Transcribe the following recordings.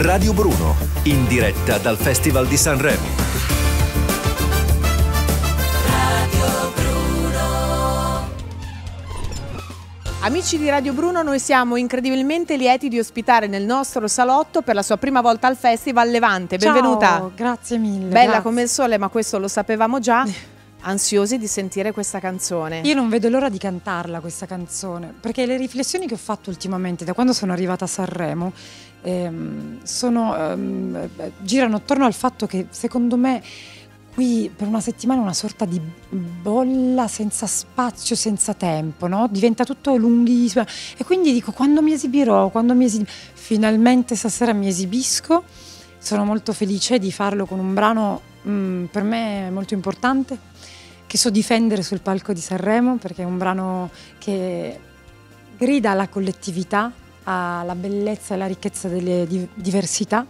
Radio Bruno, in diretta dal Festival di Sanremo. Radio Bruno. Amici di Radio Bruno, noi siamo incredibilmente lieti di ospitare nel nostro salotto per la sua prima volta al Festival Levante. Benvenuta. Ciao, grazie mille. Bella grazie. come il sole, ma questo lo sapevamo già. Ansiosi di sentire questa canzone. Io non vedo l'ora di cantarla questa canzone, perché le riflessioni che ho fatto ultimamente da quando sono arrivata a Sanremo girano attorno al fatto che secondo me qui per una settimana è una sorta di bolla senza spazio, senza tempo, no? Diventa tutto lunghissimo e quindi dico quando mi esibirò, finalmente stasera mi esibisco. Sono molto felice di farlo con un brano per me molto importante, che so difendere sul palco di Sanremo, perché è un brano che grida alla collettività, alla bellezza e alla ricchezza delle diversità,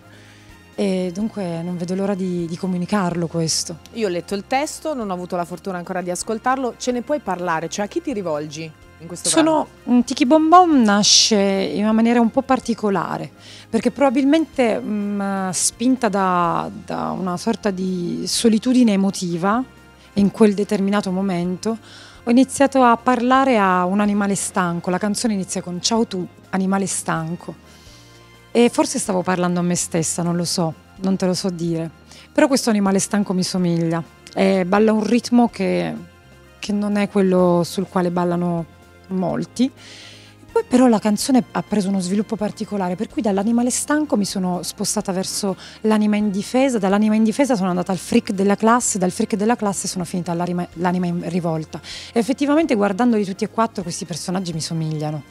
e dunque non vedo l'ora di comunicarlo questo. Io ho letto il testo, non ho avuto la fortuna ancora di ascoltarlo. Ce ne puoi parlare? Cioè, a chi ti rivolgi in questo brano? Tiki Bom Bom nasce in una maniera un po' particolare, perché probabilmente spinta da una sorta di solitudine emotiva in quel determinato momento, ho iniziato a parlare a un animale stanco. La canzone inizia con "Ciao tu, animale stanco", e forse stavo parlando a me stessa, non lo so, non te lo so dire, però questo animale stanco mi somiglia e balla un ritmo che non è quello sul quale ballano molti. Poi però la canzone ha preso uno sviluppo particolare, per cui dall'animale stanco mi sono spostata verso l'anima indifesa, dall'anima indifesa sono andata al freak della classe, dal freak della classe sono finita l'anima in rivolta. E effettivamente guardandoli tutti e quattro questi personaggi mi somigliano,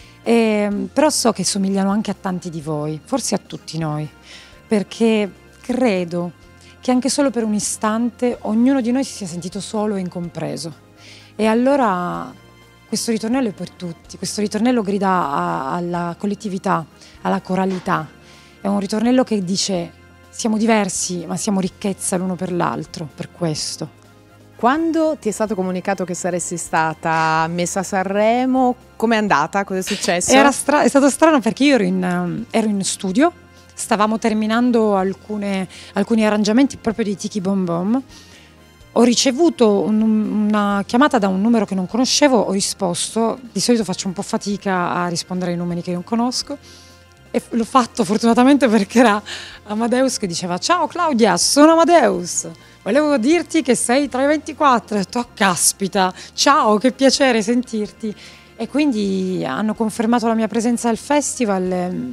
però so che somigliano anche a tanti di voi, forse a tutti noi, perché credo che anche solo per un istante ognuno di noi si sia sentito solo e incompreso, e allora questo ritornello è per tutti, questo ritornello grida alla collettività, alla coralità. È un ritornello che dice siamo diversi ma siamo ricchezza l'uno per l'altro, per questo. Quando ti è stato comunicato che saresti stata messa a Sanremo, com'è andata? Cosa è successo? È stato strano perché io ero in studio, stavamo terminando alcuni arrangiamenti proprio di Tiki Bom Bom. Ho ricevuto una chiamata da un numero che non conoscevo, ho risposto, di solito faccio un po' fatica a rispondere ai numeri che non conosco, e l'ho fatto fortunatamente perché era Amadeus che diceva "Ciao Claudia, sono Amadeus, volevo dirti che sei tra i 24", ho detto "Oh caspita, ciao, che piacere sentirti", e quindi hanno confermato la mia presenza al festival,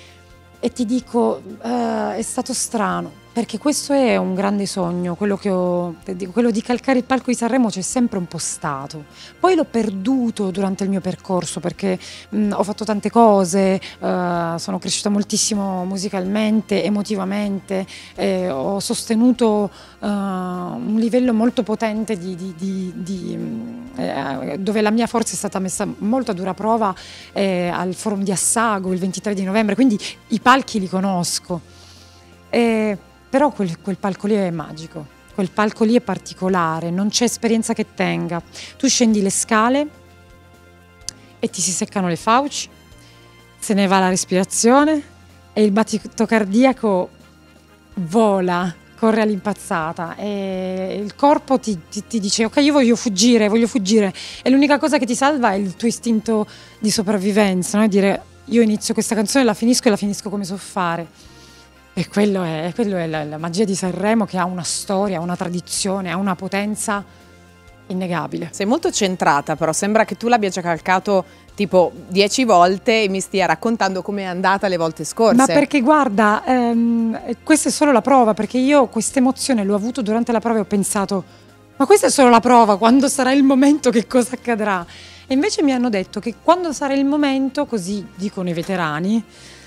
e ti dico è stato strano, perché questo è un grande sogno, quello di calcare il palco di Sanremo c'è sempre un po' stato. Poi l'ho perduto durante il mio percorso, perché ho fatto tante cose, sono cresciuta moltissimo musicalmente, emotivamente, ho sostenuto un livello molto potente dove la mia forza è stata messa molto a dura prova al Forum di Assago il 23 di novembre, quindi i palchi li conosco. Però quel palco lì è magico, quel palco lì è particolare, non c'è esperienza che tenga. Tu scendi le scale e ti si seccano le fauci, se ne va la respirazione e il battito cardiaco vola, corre all'impazzata, e il corpo ti dice ok, io voglio fuggire, e l'unica cosa che ti salva è il tuo istinto di sopravvivenza, no? Dire io inizio questa canzone e la finisco come so fare. E quello è la magia di Sanremo, che ha una storia, una tradizione, ha una potenza innegabile. Sei molto centrata, però sembra che tu l'abbia già calcato tipo 10 volte e mi stia raccontando com'è andata le volte scorse. Ma perché guarda, questa è solo la prova, perché io questa emozione l'ho avuto durante la prova e ho pensato ma questa è solo la prova, quando sarà il momento che cosa accadrà? E invece mi hanno detto che quando sarà il momento, così dicono i veterani,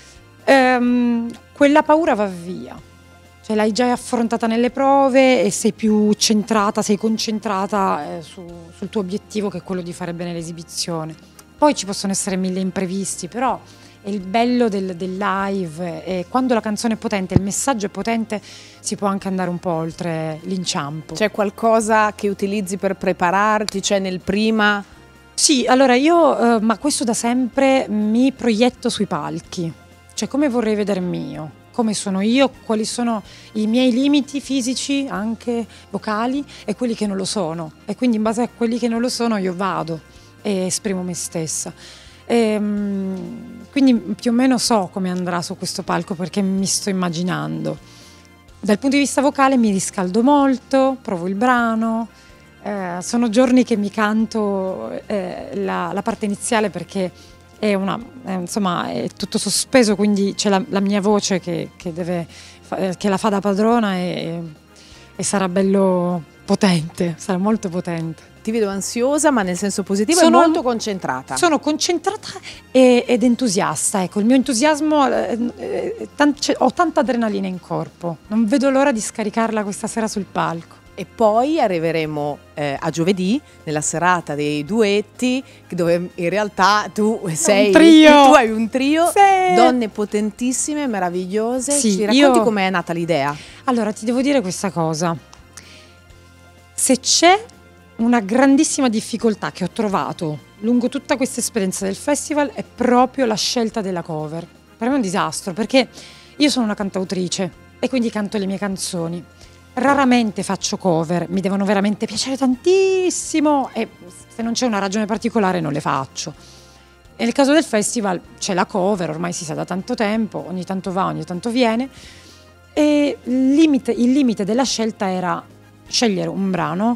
quella paura va via, cioè l'hai già affrontata nelle prove e sei più centrata, sei concentrata sul tuo obiettivo, che è quello di fare bene l'esibizione. Poi ci possono essere 1000 imprevisti, però è il bello del live, e quando la canzone è potente, il messaggio è potente, si può anche andare un po' oltre l'inciampo. C'è qualcosa che utilizzi per prepararti, c'è nel prima? Sì, allora ma questo da sempre, mi proietto sui palchi, cioè come vorrei vedermi io, come sono io, quali sono i miei limiti fisici, anche vocali, e quelli che non lo sono. E quindi in base a quelli che non lo sono io vado e esprimo me stessa. Quindi più o meno so come andrà su questo palco, perché mi sto immaginando. Dal punto di vista vocale mi riscaldo molto, provo il brano. Sono giorni che mi canto la parte iniziale, perché insomma è tutto sospeso, quindi c'è la mia voce che la fa da padrona, e sarà bello potente, sarà molto potente. Ti vedo ansiosa, ma nel senso positivo, e molto concentrata. Sono concentrata ed entusiasta. Ecco, il mio entusiasmo, ho tanta adrenalina in corpo. Non vedo l'ora di scaricarla questa sera sul palco. E poi arriveremo a giovedì, nella serata dei duetti, dove in realtà tu sei un trio. Tu hai un trio, sì. Donne potentissime, meravigliose. Sì, ci racconti com'è nata l'idea? Allora, ti devo dire questa cosa. Se c'è una grandissima difficoltà che ho trovato lungo tutta questa esperienza del festival, è proprio la scelta della cover. Per me è un disastro, perché io sono una cantautrice e quindi canto le mie canzoni. Raramente faccio cover, mi devono veramente piacere tantissimo, e se non c'è una ragione particolare non le faccio. E nel caso del festival c'è la cover, ormai si sa da tanto tempo, ogni tanto va, ogni tanto viene, e il limite della scelta era scegliere un brano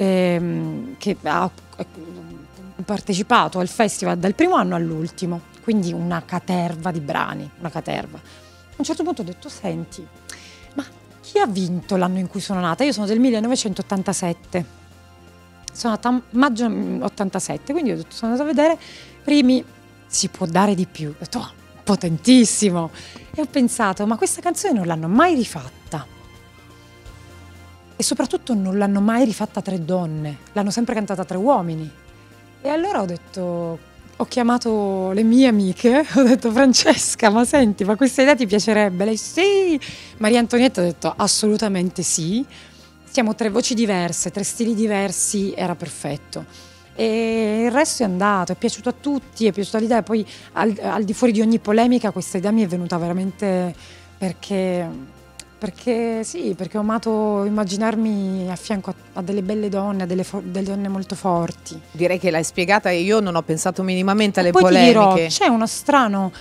che ha partecipato al festival dal primo anno all'ultimo, quindi una caterva di brani, una caterva. A un certo punto ho detto: senti, ma chi ha vinto l'anno in cui sono nata? Io sono del 1987, sono nata maggio 87, quindi ho detto, sono andata a vedere primi, si può dare di più. Ho detto: oh, potentissimo. E ho pensato: ma questa canzone non l'hanno mai rifatta, e soprattutto non l'hanno mai rifatta 3 donne, l'hanno sempre cantata 3 uomini. E allora ho chiamato le mie amiche, ho detto: Francesca, ma senti, ma questa idea ti piacerebbe? Lei: sì. Maria Antonietta ha detto: assolutamente sì. Siamo 3 voci diverse, 3 stili diversi, era perfetto. E il resto è andato, è piaciuto a tutti, è piaciuta l'idea. Poi al di fuori di ogni polemica questa idea mi è venuta veramente perché ho amato immaginarmi a fianco a delle belle donne, a delle donne molto forti. Direi che l'hai spiegata, e io non ho pensato minimamente alle poi polemiche. Ti dirò, c'è uno strano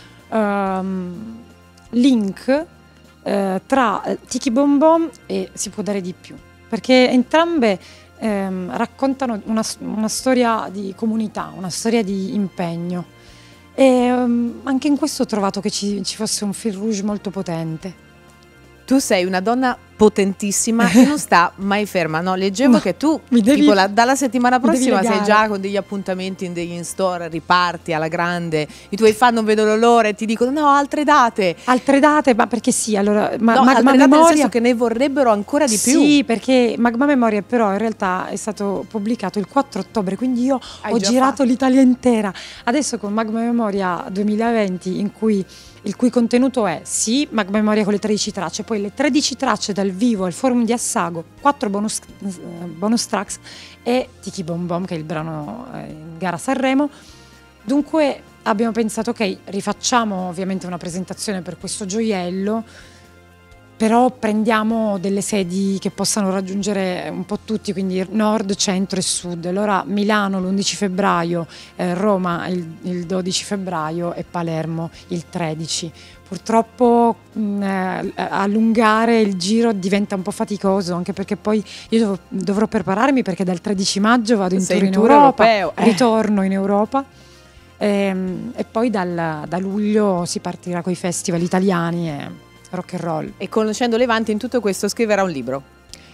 link tra Tiki Bom Bom e Si può dare di più, perché entrambe raccontano una storia di comunità, una storia di impegno, e anche in questo ho trovato che ci fosse un fil rouge molto potente. Tu sei una donna potentissima che non sta mai ferma, no? Leggevo che tu dalla settimana prossima sei già con degli appuntamenti in degli in-store, riparti alla grande, i tuoi fan non vedono l'ora e ti dicono: no, altre date, ma perché sì, allora Magma Memoria, nel senso che ne vorrebbero ancora di più. Sì, perché Magma Memoria però in realtà è stato pubblicato il 4 ottobre, quindi io ho girato l'Italia intera. Adesso con Magma Memoria 2020, il cui contenuto è sì Magma Memoria con le 13 tracce, poi le 13 tracce dal vivo al forum di Assago, 4 bonus tracks e Tiki Bom Bom, che è il brano in gara a Sanremo. Dunque abbiamo pensato: ok, rifacciamo ovviamente una presentazione per questo gioiello, però prendiamo delle sedi che possano raggiungere un po' tutti, quindi nord, centro e sud. Allora Milano l'11 febbraio, Roma il 12 febbraio e Palermo il 13. Purtroppo allungare il giro diventa un po' faticoso, anche perché poi io dovrò prepararmi, perché dal 13 maggio vado in tour in Europa, ritorno in Europa. E poi da luglio si partirà con i festival italiani e rock and roll. E conoscendo Levante in tutto questo scriverà un libro.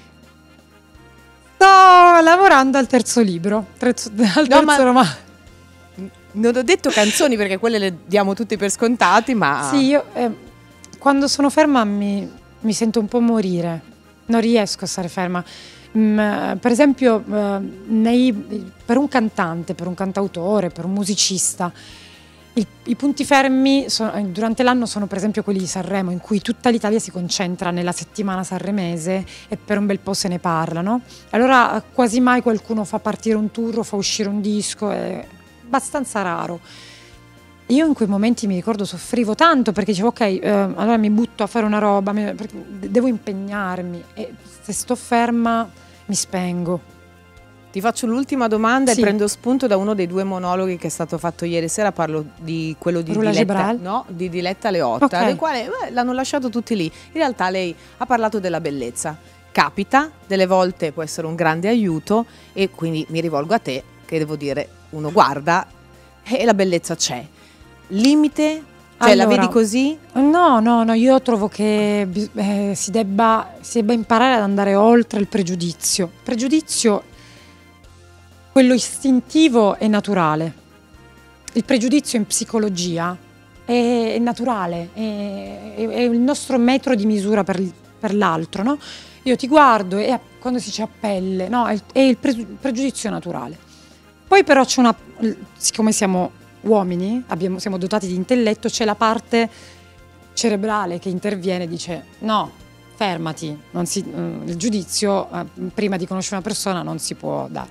Sto lavorando al terzo libro, romanzo. Non ho detto canzoni perché quelle le diamo tutti per scontati, ma sì, io quando sono ferma mi sento un po' morire, non riesco a stare ferma. Per esempio per un cantante, per un cantautore, per un musicista, i punti fermi durante l'anno sono per esempio quelli di Sanremo, in cui tutta l'Italia si concentra nella settimana sanremese e per un bel po' se ne parla, no? Allora quasi mai qualcuno fa partire un tour o fa uscire un disco, è abbastanza raro. io in quei momenti mi ricordo soffrivo tanto perché dicevo ok, allora mi butto a fare una roba, perché devo impegnarmi e se sto ferma mi spengo. Ti faccio l'ultima domanda Sì. e prendo spunto da uno dei 2 monologhi che è stato fatto ieri sera, parlo di quello di Rula Diletta, Gebral? no, di Diletta Leotta, Ok. nel quale l'hanno lasciato tutti lì. In realtà lei ha parlato della bellezza. Capita, delle volte può essere un grande aiuto e quindi mi rivolgo a te che devo dire, uno guarda e la bellezza c'è. Limite? Cioè la Allora, vedi così? No, io trovo che si debba imparare ad andare oltre il pregiudizio. Pregiudizio, quello istintivo è naturale. Il pregiudizio in psicologia è naturale, è il nostro metro di misura per l'altro, no? Io ti guardo e quando si dice a pelle, no? È il pregiudizio naturale. Poi però siccome siamo uomini, siamo dotati di intelletto, c'è la parte cerebrale che interviene e dice no, fermati, il giudizio prima di conoscere una persona non si può dare.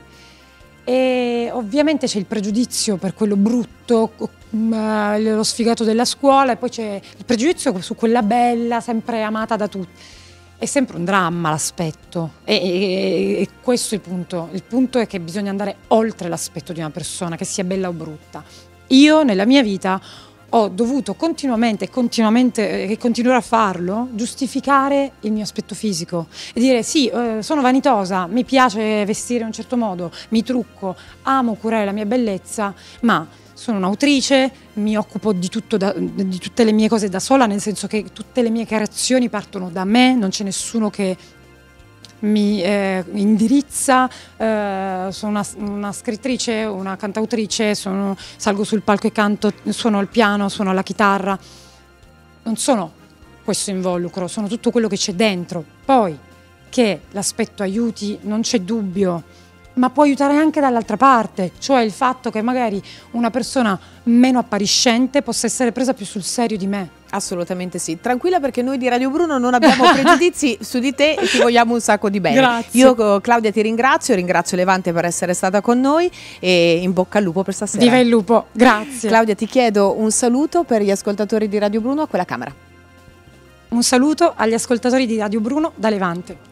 E ovviamente c'è il pregiudizio per quello brutto, lo sfigato della scuola, e poi c'è il pregiudizio su quella bella, sempre amata da tutti. È sempre un dramma l'aspetto e questo è il punto. Il punto è che bisogna andare oltre l'aspetto di una persona, che sia bella o brutta. Io nella mia vita ho dovuto continuamente e continuerò a farlo, giustificare il mio aspetto fisico e dire sì, sono vanitosa, mi piace vestire in un certo modo, mi trucco, amo curare la mia bellezza, ma sono un'autrice, mi occupo di tutte le mie cose da sola, nel senso che tutte le mie creazioni partono da me, non c'è nessuno che mi indirizza, sono una scrittrice, una cantautrice, salgo sul palco e canto, suono il piano, suono la chitarra. Non sono questo involucro, sono tutto quello che c'è dentro. Poi che l'aspetto aiuti, non c'è dubbio, ma può aiutare anche dall'altra parte, cioè il fatto che magari una persona meno appariscente possa essere presa più sul serio di me. Assolutamente sì. Tranquilla, perché noi di Radio Bruno non abbiamo pregiudizi su di te e ti vogliamo un sacco di bene. Grazie. Io Claudia ti ringrazio Levante per essere stata con noi e in bocca al lupo per stasera. Viva il lupo, grazie. Claudia, ti chiedo un saluto per gli ascoltatori di Radio Bruno a quella camera. Un saluto agli ascoltatori di Radio Bruno da Levante.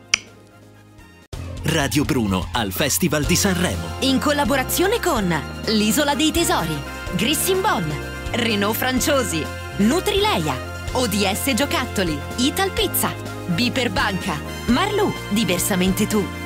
Radio Bruno al Festival di Sanremo. In collaborazione con l'Isola dei Tesori, Grissin Bon, Renault Franciosi, Nutrileia, ODS Giocattoli, Ital Pizza, Biper Banca, Marlù, Diversamente Tu.